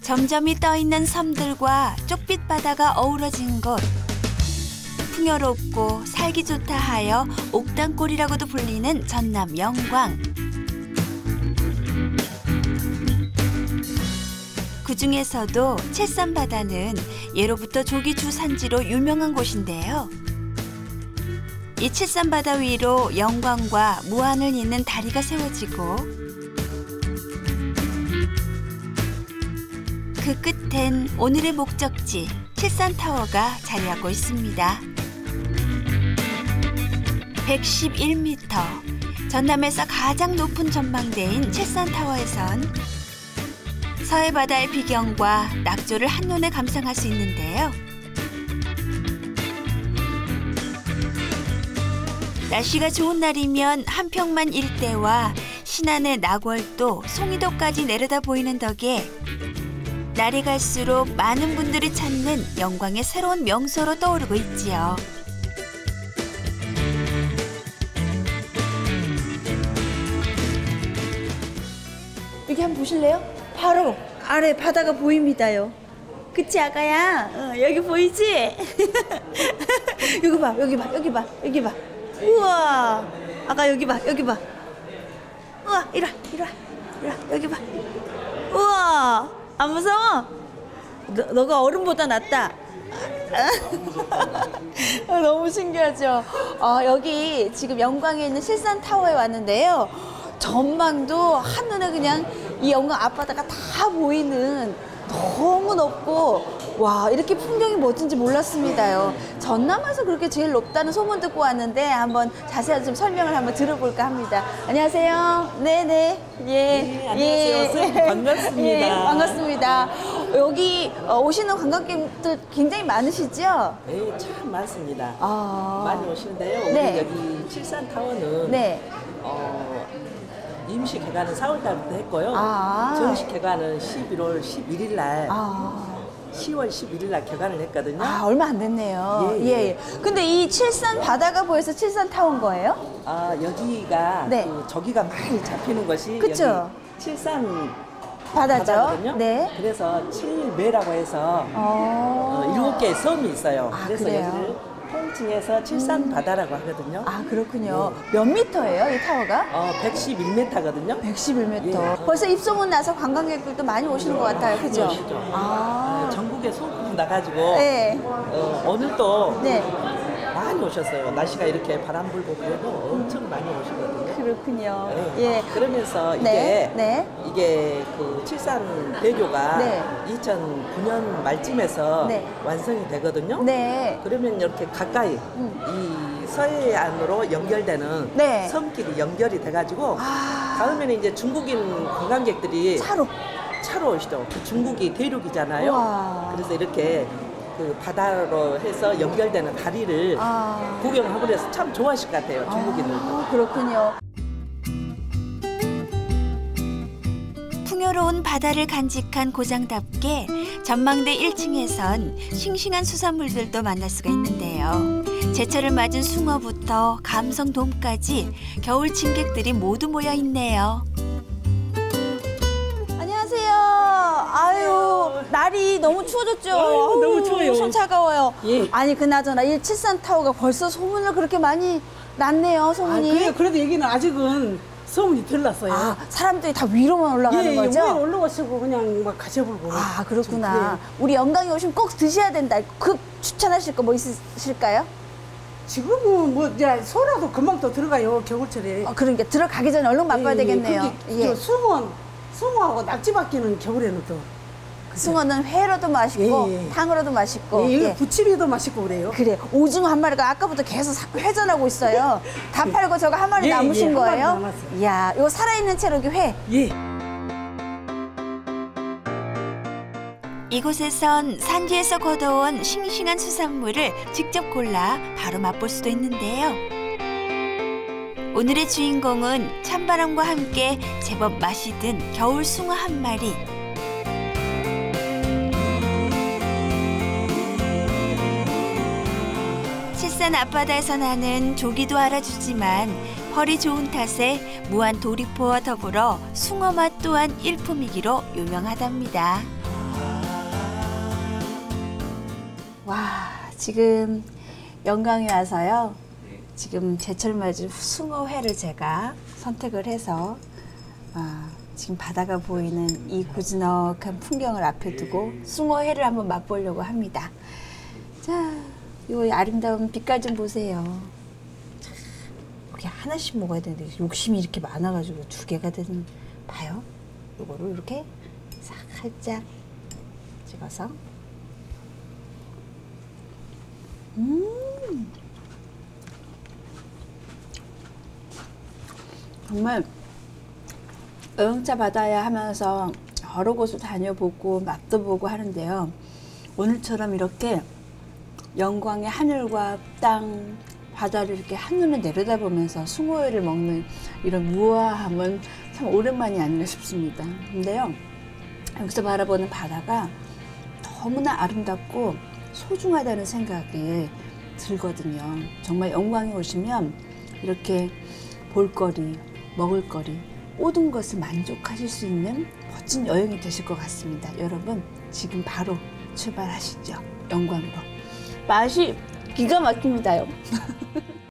점점이 떠있는 섬들과 쪽빛 바다가 어우러진 곳. 풍요롭고 살기 좋다 하여 옥당골이라고도 불리는 전남 영광. 그중에서도 칠산바다는 예로부터 조기 주산지로 유명한 곳인데요. 이 칠산바다 위로 영광과 무안을 잇는 다리가 세워지고 그 끝엔 오늘의 목적지 칠산타워가 자리하고 있습니다. 111m, 전남에서 가장 높은 전망대인 칠산타워에선 서해 바다의 비경과 낙조를 한눈에 감상할 수 있는데요. 날씨가 좋은 날이면 한평만 일대와 신안의 낙월도, 송이도까지 내려다 보이는 덕에 날이 갈수록 많은 분들이 찾는 영광의 새로운 명소로 떠오르고 있지요. 여기 한번 보실래요? 바로 아래 바다가 보입니다요. 그치 아가야? 여기 보이지? 여기 봐, 여기 봐, 여기 봐, 여기 봐. 우와, 아가 여기 봐, 여기 봐. 우와, 이리 와, 이리 와, 이리 와, 여기 봐. 우와, 안 무서워? 너가 어른보다 낫다. 너무 신기하죠? 여기 지금 영광에 있는 칠산타워에 왔는데요. 전망도 한눈에 그냥 이 영광 앞바다가 다 보이는 너무 높고 와 이렇게 풍경이 멋진지 몰랐습니다요. 전남에서 그렇게 제일 높다는 소문 듣고 왔는데 한번 자세하게 좀 설명을 한번 들어볼까 합니다. 안녕하세요. 네네. 예. 네, 안녕하세요. 예. 반갑습니다. 예, 반갑습니다. 여기 오시는 관광객들 굉장히 많으시죠? 네, 참 많습니다. 아. 많이 오시는데요. 네. 우리 여기 칠산타워는 네. 임시 개관은 4월달부터 했고요. 아. 정식 개관은 11월 11일 날, 아. 10월 11일 날 개관을 했거든요. 얼마 안 됐네요. 예, 예. 근데 이 칠산 바다가 보여서 칠산타워인 거예요? 여기가 네. 저기가 많이 잡히는 것이 그쵸? 여기 칠산 바다죠? 바다거든요. 네. 그래서 칠매라고 해서 7개의 섬이 있어요. 그래서 그래요? 여기를 통칭해서 칠산 바다라고 하거든요. 아, 그렇군요. 네. 몇 미터예요, 이 타워가? 111m거든요. 111m. 예. 벌써 입소문 나서 관광객들도 많이 오시는 것 같아요. 그죠? 오시죠. 아. 전국에 소문이 나가지고 네. 오늘도 네. 많이 오셨어요. 날씨가 이렇게 바람 불고 그래도 엄청 많이 오시거든요. 그렇군요. 네. 예. 그러면서 네. 네. 이게 그 칠산 배교가 네. 2009년 말쯤에서 네. 완성이 되거든요. 네. 그러면 이렇게 가까이 이 서해안으로 연결되는 네. 섬길이 연결이 돼가지고 아. 다음에는 이제 중국인 관광객들이 차로 오시죠. 그 중국이 대륙이잖아요. 우와. 그래서 이렇게 그 바다로 해서 연결되는 다리를 구경하고 그래서 참 좋아하실 것 같아요. 중국인들도. 그렇군요. 풍요로운 바다를 간직한 고장답게 전망대 1층에선 싱싱한 수산물들도 만날 수가 있는데요. 제철을 맞은 숭어부터 감성돔까지 겨울 침객들이 모두 모여 있네요. 안녕하세요. 아유, 날이 너무 추워졌죠? 아유, 너무 추워요. 손 차가워요. 예. 아니, 그나저나 이 칠산타워가 벌써 소문을 그렇게 많이 났네요, 소문이. 그래도 여기는 아직은 소문이 덜 났어요. 사람들이 다 위로만 올라가는 예, 거죠? 위로 올라가시고 그냥 막 가셔보고. 그렇구나. 우리 영광에 오시면 꼭 드셔야 된다. 그 추천하실 거 뭐 있으실까요? 지금은 뭐 이제 소라도 금방 또 들어가요, 겨울철에. 그러니까 들어가기 전에 얼른 맛봐야 되겠네요. 저 숭어하고 낙지밖에는 겨울에는 또. 숭어는 회로도 맛있고 예, 예. 탕으로도 맛있고. 이거 예. 부침이도 맛있고 그래요. 그래, 오징어 한 마리가 아까부터 계속 회전하고 있어요. 다 팔고 저거 한 마리 예, 남으신 예, 한 마리 거예요? 남았어요. 이야, 이거 살아있는 채로 이게 회. 예. 이곳에선 산지에서 걷어온 싱싱한 수산물을 직접 골라 바로 맛볼 수도 있는데요. 오늘의 주인공은 찬바람과 함께 제법 맛이 든 겨울 숭어 한 마리. 칠산 앞바다에서 나는 조기도 알아주지만 펄이 좋은 탓에 무한 도리포와 더불어 숭어 맛 또한 일품이기로 유명하답니다. 와, 지금 영광에 와서요. 지금 제철 맞은 숭어회를 제가 선택을 해서 지금 바다가 보이는 이 고즈넉한 풍경을 앞에 두고 숭어회를 한번 맛보려고 합니다. 자, 이 아름다운 빛깔 좀 보세요. 이렇게 하나씩 먹어야 되는데 욕심이 이렇게 많아가지고 2개가 되는, 봐요. 이거를 이렇게 살짝 찍어서. 정말 여행자 바다야 하면서 여러 곳을 다녀보고 맛도 보고 하는데요. 오늘처럼 이렇게 영광의 하늘과 땅, 바다를 이렇게 한눈에 내려다보면서 숭어회를 먹는 이런 우아함은 참 오랜만이 아닌가 싶습니다. 근데요, 여기서 바라보는 바다가 너무나 아름답고 소중하다는 생각이 들거든요. 정말 영광에 오시면 이렇게 볼거리, 먹을거리, 모든 것을 만족하실 수 있는 멋진 여행이 되실 것 같습니다. 여러분, 지금 바로 출발하시죠. 영광으로. 맛이 기가 막힙니다요.